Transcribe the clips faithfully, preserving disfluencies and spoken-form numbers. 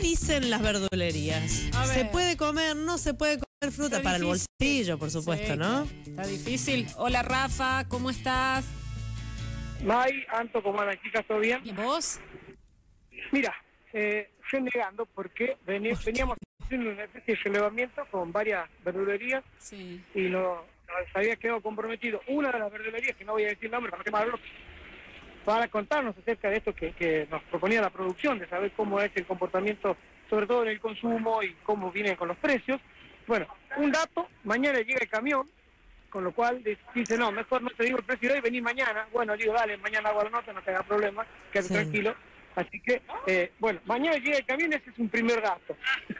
dicen las verdulerías? ¿Se puede comer, no se puede comer fruta? Para el bolsillo, por supuesto, sí, ¿no? Está difícil. Hola, Rafa, ¿cómo estás? May, Anto, ¿cómo andan, chicas? ¿Todo bien? ¿Y vos? Mira, eh, yo negando porque vení, ¿Por veníamos haciendo una especie de relevamiento con varias verdulerías, sí, y no, nos había quedado comprometido una de las verdulerías, que no voy a decir el nombre para no quemarlo, para contarnos acerca de esto que, que nos proponía la producción, de saber cómo es el comportamiento, sobre todo en el consumo y cómo vienen con los precios. Bueno, un dato, mañana llega el camión, con lo cual dice, no, mejor no te digo el precio de hoy, vení mañana. Bueno, digo, dale, mañana hago la nota, no te hagas problema, quédate sí. tranquilo. Así que, eh, bueno, mañana llega el camión, ese es un primer dato.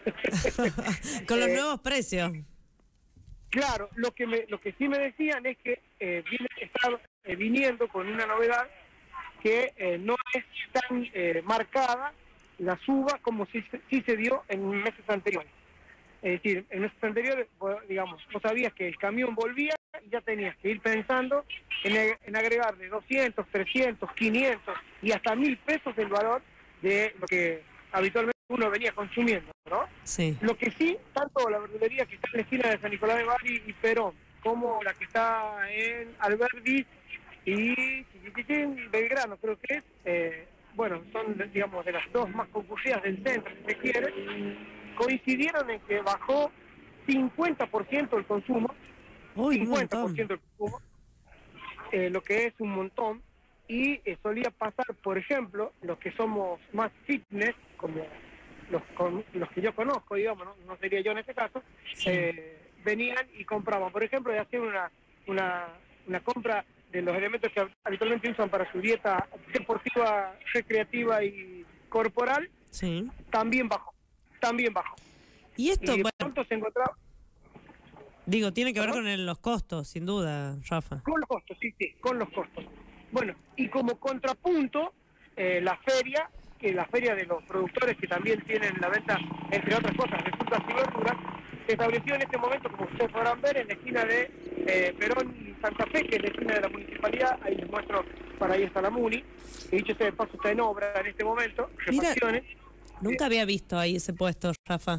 Con los eh, nuevos precios. Claro, lo que me, lo que sí me decían es que eh, viene, está eh, viniendo con una novedad que eh, no es tan eh, marcada la suba como sí, sí se dio en meses anteriores. Es decir, en meses anteriores, digamos, vos sabías que el camión volvía y ya tenías que ir pensando en, en agregarle doscientos, trescientos, quinientos y hasta mil pesos el valor de lo que habitualmente uno venía consumiendo, ¿no? Sí. Lo que sí, tanto la verdulería que está en la esquina de San Nicolás de Bari y Perón, como la que está en Alberdi y Belgrano, creo que es, eh, bueno, son, digamos, de las dos más concurridas del centro, si se quiere, coincidieron en que bajó cincuenta por ciento el consumo, Uy, cincuenta por ciento el consumo, eh, lo que es un montón, y eh, solía pasar, por ejemplo, los que somos más fitness, como los, con, los que yo conozco, digamos, no, no sería yo en este caso, sí. eh, venían y compraban, por ejemplo, de hacer una, una, una compra de los elementos que habitualmente usan para su dieta deportiva, recreativa y corporal, sí. también bajó, también bajó. Y esto, y de bueno, pronto se encontraba... Digo, tiene que ver ¿no? con el, los costos, sin duda, Rafa. Con los costos, sí, sí, con los costos. Bueno, y como contrapunto, eh, la feria, que la feria de los productores que también tienen la venta, entre otras cosas, de frutas y verduras, se estableció en este momento, como ustedes podrán ver, en la esquina de eh, Perón y Santa Fe, que es la esquina de la municipalidad. Ahí les muestro, para ahí está la Muni, y dicho sea de paso, está en obra en este momento, refacciones. Mira, nunca había visto ahí ese puesto, Rafa.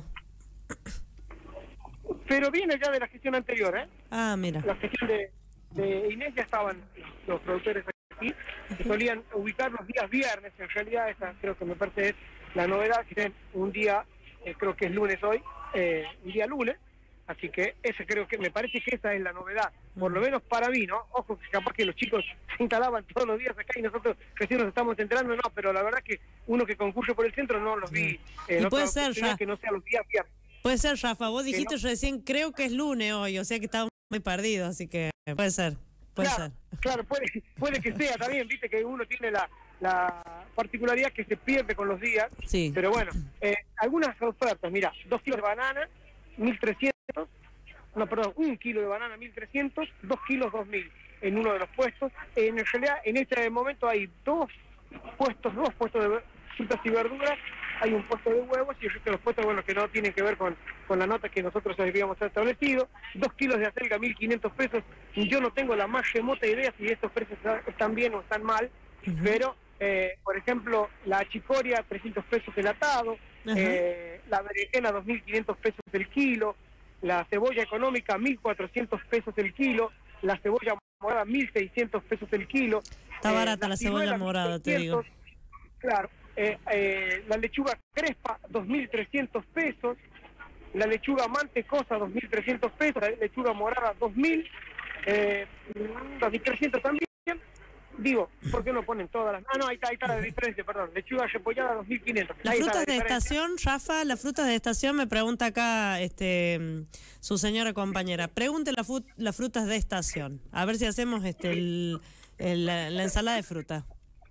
Pero viene ya de la gestión anterior, ¿eh? Ah, mira. La gestión de, de Inés ya estaban los productores aquí, que solían ubicar los días viernes. En realidad esa creo que me parece es la novedad, que es un día, eh, creo que es lunes hoy, eh, un día lunes, así que ese creo que, me parece que esa es la novedad, por lo menos para mí, ¿no? Ojo, que capaz que los chicos se instalaban todos los días acá y nosotros recién nos estamos enterando, no, pero la verdad que uno que concurre por el centro no los vi. Eh, y puede ser ya. Que no sea los días viernes. Puede ser, Rafa, vos dijiste no. recién, creo que es lunes hoy, o sea que estaba muy perdido, así que puede ser, puede claro, ser. Claro, puede, puede que sea también, viste que uno tiene la, la particularidad que se pierde con los días, sí. Pero bueno, eh, algunas ofertas, mira, dos kilos de banana, mil trescientos, no, perdón, un kilo de banana, mil trescientos, dos kilos, dos mil, en uno de los puestos. En realidad, en este momento hay dos puestos, dos puestos de frutas y verduras, hay un puesto de huevos y el resto de los puestos, bueno, que no tienen que ver con, con la nota que nosotros habíamos establecido. Dos kilos de acelga, mil quinientos pesos. Yo no tengo la más remota idea si estos precios están bien o están mal, uh-huh. pero, eh, por ejemplo, la achicoria, trescientos pesos el atado, uh-huh. eh, la berenjena, dos mil quinientos pesos el kilo, la cebolla económica, mil cuatrocientos pesos el kilo, la cebolla morada, mil seiscientos pesos el kilo. Está eh, barata la, la cebolla morada, te digo. Claro. Eh, eh, la lechuga crespa, dos mil trescientos pesos, la lechuga mantecosa, dos mil trescientos pesos, la lechuga morada, dos mil, eh, dos mil trescientos también. Digo, ¿por qué no ponen todas las...? Ah, no, ahí está, ahí está la diferencia, perdón. Lechuga repollada, dos mil quinientos. Las frutas de estación, Rafa, las frutas de estación, me pregunta acá este su señora compañera. Pregunte la fut, las frutas de estación. A ver si hacemos este el, el, la, la ensalada de fruta.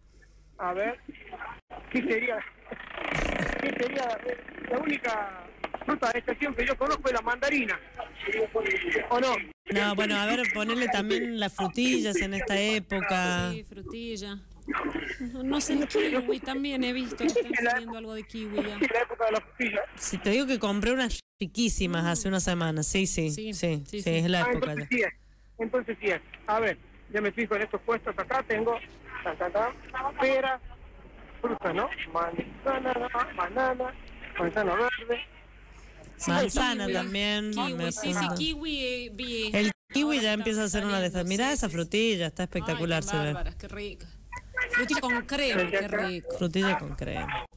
A ver, ¿qué sería? ¿Qué sería? La única fruta de estación que yo conozco es la mandarina. ¿O no? No, bueno, a ver, ponerle también las frutillas en esta época. Sí, frutilla. No, no sé, el kiwi también he visto que están saliendo algo de kiwi ya. Sí, la época de la frutilla. Si te digo que compré unas riquísimas mm. hace unas semanas. Sí, sí, sí, sí, sí, sí, sí. Es la ah, época entonces ya. Sí es. Entonces sí es. A ver, ya me fijo en estos puestos acá, tengo ta, ta, ta, pera, fruta, ¿no? Manzana, banana, manzana verde. Manzana Kiwi. también. Kiwi, me sí, sí, apunto. kiwi eh, vi. El kiwi Ahora ya están empieza a ser una de estas. saliendo, Mirá sí, esa sí, frutilla, está sí. espectacular, Ay, se qué ve. bárbaras, qué rica. Frutilla con crema, qué rico. Frutilla con crema.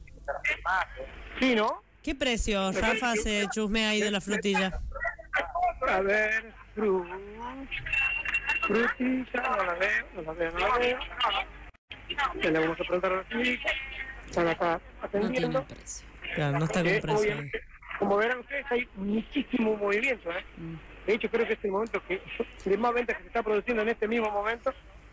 Sí, ¿no? ¿Qué precio, Rafa, se chusmea ahí de la frutilla? A ver, fru... frutilla, no la veo, no la veo, no la veo. Ya le vamos a preguntar a la señorita. Están acá No tiene atendiendo. precio. Claro, no está con Eh, precio. obviamente, como verán ustedes, hay muchísimo movimiento, ¿eh? Mm. De hecho, creo que es el momento que de más ventas que se está produciendo en este mismo momento.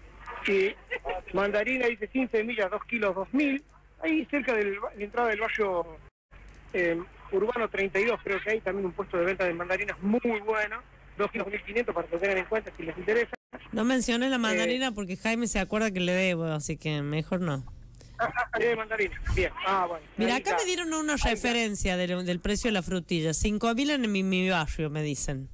Y mandarina dice sin semillas, dos kilos, dos mil. Ahí cerca de la entrada del barrio eh, urbano treinta y dos, creo que hay también un puesto de venta de mandarinas muy bueno. dos kilos, mil quinientos para que tengan en cuenta si les interesa. No menciones la mandarina porque Jaime se acuerda que le debo, así que mejor no. Ah, ah, de mandarina. Bien. Ah, bueno. Mira, Ahí acá está. me dieron una Ahí está. referencia del, del precio de la frutilla. cinco mil en mi, mi barrio, me dicen.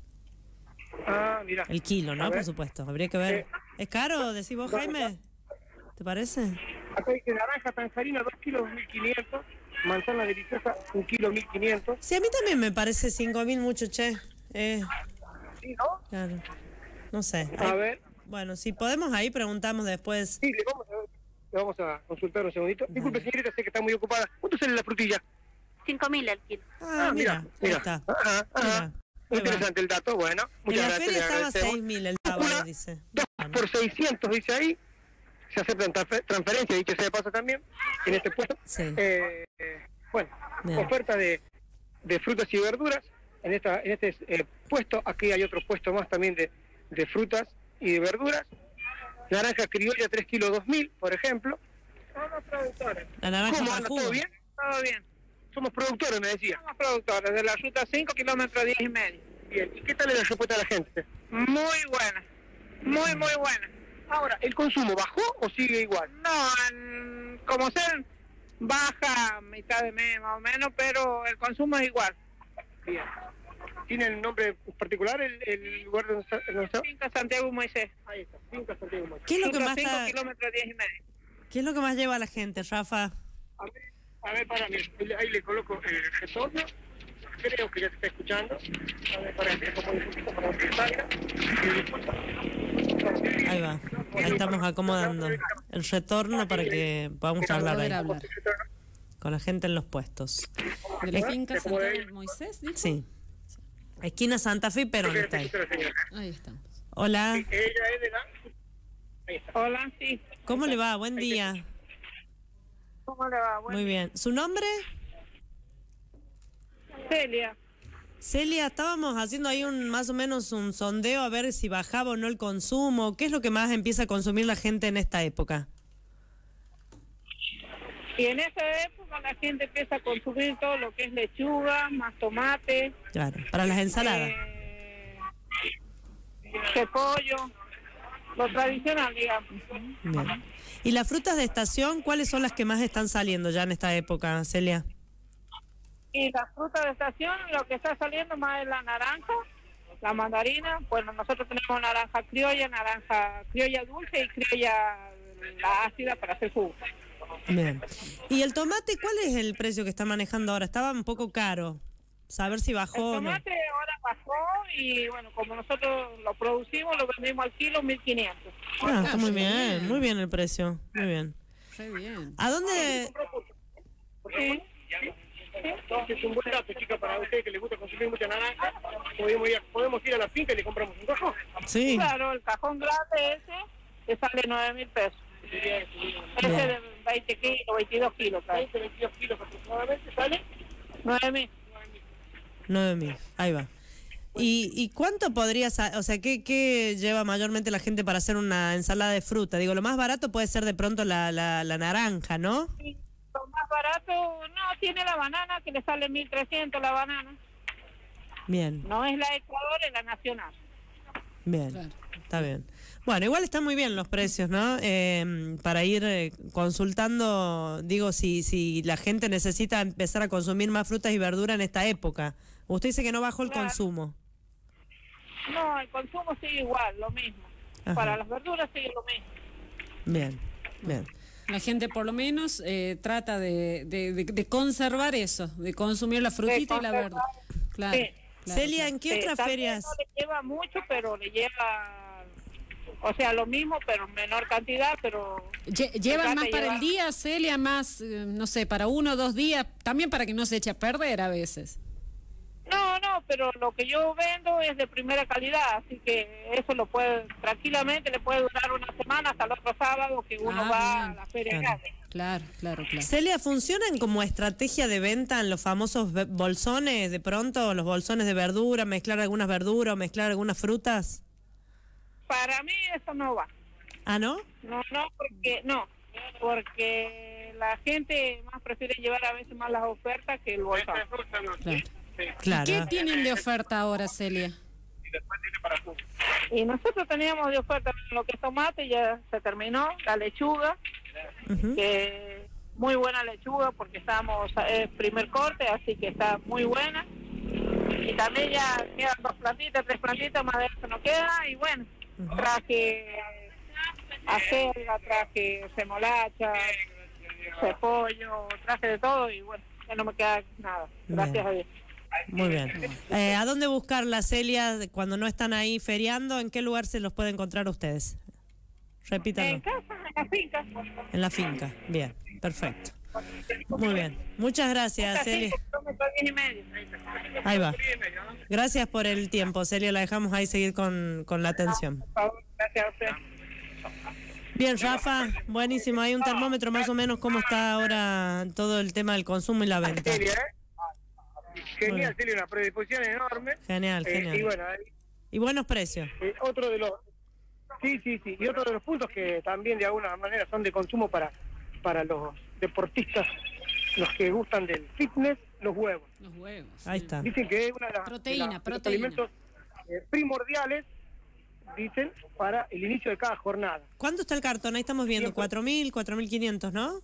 Ah, mira. El kilo, A ¿no? ver. Por supuesto. Habría que ver. Eh, ¿Es caro, decís vos, Jaime? ¿Te parece? Acá dice naranja tangerina, dos kilos, mil quinientos. Manzana deliciosa, un kilo, mil quinientos. Sí, a mí también me parece cinco mil mucho, che. Eh, Sí, ¿no? claro. No sé. A Ahí- ver. Bueno, si podemos ahí, preguntamos después. Sí, le vamos a, le vamos a consultar un segundito. Disculpe, señorita, sé que está muy ocupada. ¿Cuánto sale la frutilla? cinco mil el kilo. Ah, mira, ahí mira. está. Ajá, ajá. Mira, ahí va. Interesante el dato, bueno. En Muchas la gracias. feria le estaba agradecemos. seis mil el sábado, dice. dos por seiscientos, dice ahí. Se aceptan transfer- transferencias, dicho sea de paso también, en este puesto. Sí. Eh, eh, bueno, Bien. oferta de, de frutas y verduras. En esta en este eh, puesto, aquí hay otro puesto más también de, de frutas y de verduras. Naranja criolla, tres kilos, dos mil, por ejemplo. Somos productores. La naranja ¿Cómo para anda? jugo. ¿Todo bien? Todo bien. Somos productores, me decía. Somos productores de la ruta cinco, kilómetros diez y medio. Bien. ¿Y qué tal es la respuesta de la gente? Muy buena, muy, muy buena. Ahora, ¿el consumo bajó o sigue igual? No, en- como ser baja a mitad de mes más o menos, pero el consumo es igual. Bien. ¿Tiene el nombre particular el, el lugar donde está? donde está? Finca Santiago Moisés. Ahí está, Finca Santiago Moisés. ¿Qué es lo que Ruta más cinco, está- kilómetros diez y medio. ¿Qué es lo que más lleva a la gente, Rafa? A ver, a ver, para mí, ahí le coloco el retorno. Creo que ya te está escuchando. A ver, para que como un poquito para que salga. Ahí va. Ahí estamos acomodando el retorno para que podamos hablar Poder ahí hablar. con la gente en los puestos. De la finca Santiago Moisés, dijo. Sí. Esquina Santa Fe, pero no está ahí. Ahí estamos. Hola, Ella es de la... Ahí está. Hola, sí. ¿cómo le va? Buen día. ¿Cómo le va? Bueno, Muy bien. ¿Su nombre? Celia. Celia, estábamos haciendo ahí un más o menos un sondeo a ver si bajaba o no el consumo. ¿Qué es lo que más empieza a consumir la gente en esta época? Y en esa época la gente empieza a consumir todo lo que es lechuga, más tomate, Claro, para las ensaladas. eh, repollo, lo tradicional, digamos. Bien. ¿Y las frutas de estación, cuáles son las que más están saliendo ya en esta época, Celia? Y la fruta de estación, lo que está saliendo más es la naranja, la mandarina. Bueno, nosotros tenemos naranja criolla, naranja criolla dulce y criolla la ácida para hacer jugo. Bien. ¿Y el tomate, cuál es el precio que está manejando ahora? Estaba un poco caro. Saber si El bajó o no. tomate ahora bajó y bueno, como nosotros lo producimos, lo vendimos al kilo mil quinientos. Ah, está Ah, muy sí. bien, muy bien el precio. Muy bien. Re bien. ¿A dónde? Sí. Entonces es un buen dato, chica, para usted que le gusta consumir mucha naranja. Podemos ir, a, podemos ir a la finca y le compramos un cajón. Sí. Claro, el cajón grande ese te sale nueve mil pesos. Ese Bien. de veinte kilos, veintidós kilos, trae. veinte, veintidós kilos aproximadamente, ¿sale? nueve mil. nueve mil. Ahí va. ¿Y, y cuánto podría, sa- o sea, qué, qué lleva mayormente la gente para hacer una ensalada de fruta? Digo, lo más barato puede ser de pronto la, la, la naranja, ¿no? Y lo más barato, no, tiene la banana que le sale mil trescientos la banana. Bien, No es la Ecuador, es la nacional. bien. Claro. Está bien. Bueno, igual están muy bien los precios, ¿no? Eh, para ir eh, consultando, digo, si, si la gente necesita empezar a consumir más frutas y verduras en esta época. Usted dice que no bajó el Claro. consumo. No, el consumo sigue igual, lo mismo. Ajá. Para las verduras sigue lo mismo. Bien, bien. La gente por lo menos eh, trata de, de, de, de conservar eso, de consumir la frutita y la verdura. Claro, Sí. claro, Celia, claro. ¿en qué Sí, otras tal vez ferias? no le lleva mucho, pero le lleva, o sea, lo mismo, pero en menor cantidad, pero... Lle- se ¿Llevan trata más de para llevar- el día, Celia, más, eh, no sé, para uno o dos días? También para que no se eche a perder a veces. No, no, pero lo que yo vendo es de primera calidad, así que eso lo puede, tranquilamente le puede durar una semana hasta el otro sábado que uno Ah, va bien. a la feria Claro. grande. Claro, claro, claro. Celia, ¿funcionan como estrategia de venta en los famosos be- bolsones? De pronto, los bolsones de verdura, mezclar algunas verduras, mezclar algunas frutas. Para mí eso no va. ¿Ah, no? No, no, porque no, porque la gente más prefiere llevar a veces más las ofertas que el bolsón. Claro. Claro. ¿Qué tienen de oferta ahora, Celia? Y nosotros teníamos de oferta lo que es tomate, ya se terminó, la lechuga, Ujú. que muy buena lechuga porque estamos eh, primer corte, así que está muy buena. Y también ya quedan dos plantitas, tres plantitas, más de eso no queda. Y bueno, traje acelga, traje semolacha, repollo, traje de todo y bueno, ya no me queda nada, gracias Bien. a Dios. Muy bien. Eh, ¿A dónde buscarla, Celia, cuando no están ahí feriando? ¿En qué lugar se los puede encontrar ustedes? Repítalo. En casa, en la finca. En la finca. Bien, perfecto. Muy bien. Muchas gracias, Así, Celia. kilómetro diez y medio. Ahí va. Gracias por el tiempo, Celia. La dejamos ahí seguir con, con la atención. Por favor, gracias a usted. Bien, Rafa, buenísimo. Hay un termómetro más o menos cómo está ahora todo el tema del consumo y la venta. Celia, ¿eh? Muy bien. Genial, Celia, una predisposición enorme. Genial, Eh, genial. y bueno, ahí, Y buenos precios. eh, otro de los... Sí, sí, sí. Y otro de los puntos que también de alguna manera son de consumo para, para los deportistas, los que gustan del fitness, los huevos. Los huevos. Ahí sí. está. Dicen que es una de las, Proteína, de las- de los proteína. alimentos eh, primordiales, dicen, para el inicio de cada jornada. ¿Cuánto está el cartón? Ahí estamos viendo. Siempre. cuatro mil, cuatro mil quinientos, ¿no?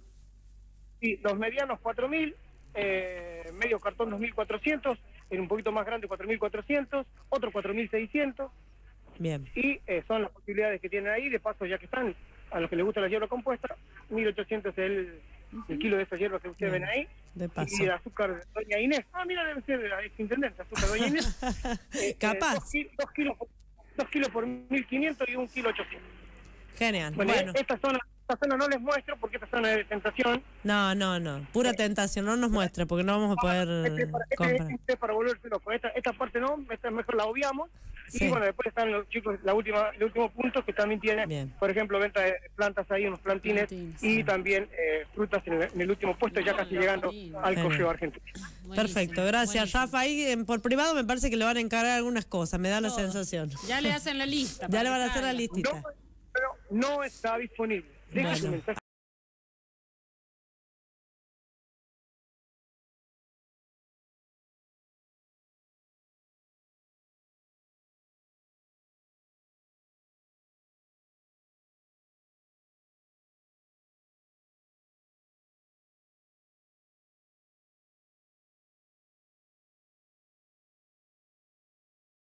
Sí, los medianos cuatro mil, eh, medio cartón dos mil cuatrocientos, en un poquito más grande cuatro mil cuatrocientos, otro cuatro mil seiscientos, Bien. y eh, son las posibilidades que tienen ahí. De paso, ya que están, a los que les gusta la hierba compuesta, mil ochocientos el, el kilo de esa hierba que ustedes Bien. ven ahí. De paso. Y el azúcar de Doña Inés. Ah, mira, debe ser de la exintendente, azúcar de Doña Inés. Eh, Capaz. eh, dos, ki- dos kilos, por- dos kilos por mil quinientos y un kilo ochocientos. Genial. Bueno, Bueno. esta zona, esta zona no les muestro porque esta zona es de tentación. No, no, no. Pura tentación. No nos muestre porque no vamos a poder Este es para, este, comprar. este es para volverse loco. Esta, esta parte no, esta mejor la obviamos. Sí. Y bueno, después están los chicos, la última, el último punto que también tiene, Bien. por ejemplo, venta de plantas ahí, unos plantines, Plantines, y sí. también eh, frutas en el, en el último puesto, ya No, casi no, llegando lindo. al Genial. correo argentino. Buenísimo, Perfecto, gracias, buenísimo. Rafa. Ahí en- por privado me parece que le van a encargar algunas cosas, me da la Todo. sensación. Ya le hacen la lista. Ya para le van a que hacer la caiga. listita. No, pero no está disponible. Deja Bueno. tu mensaje.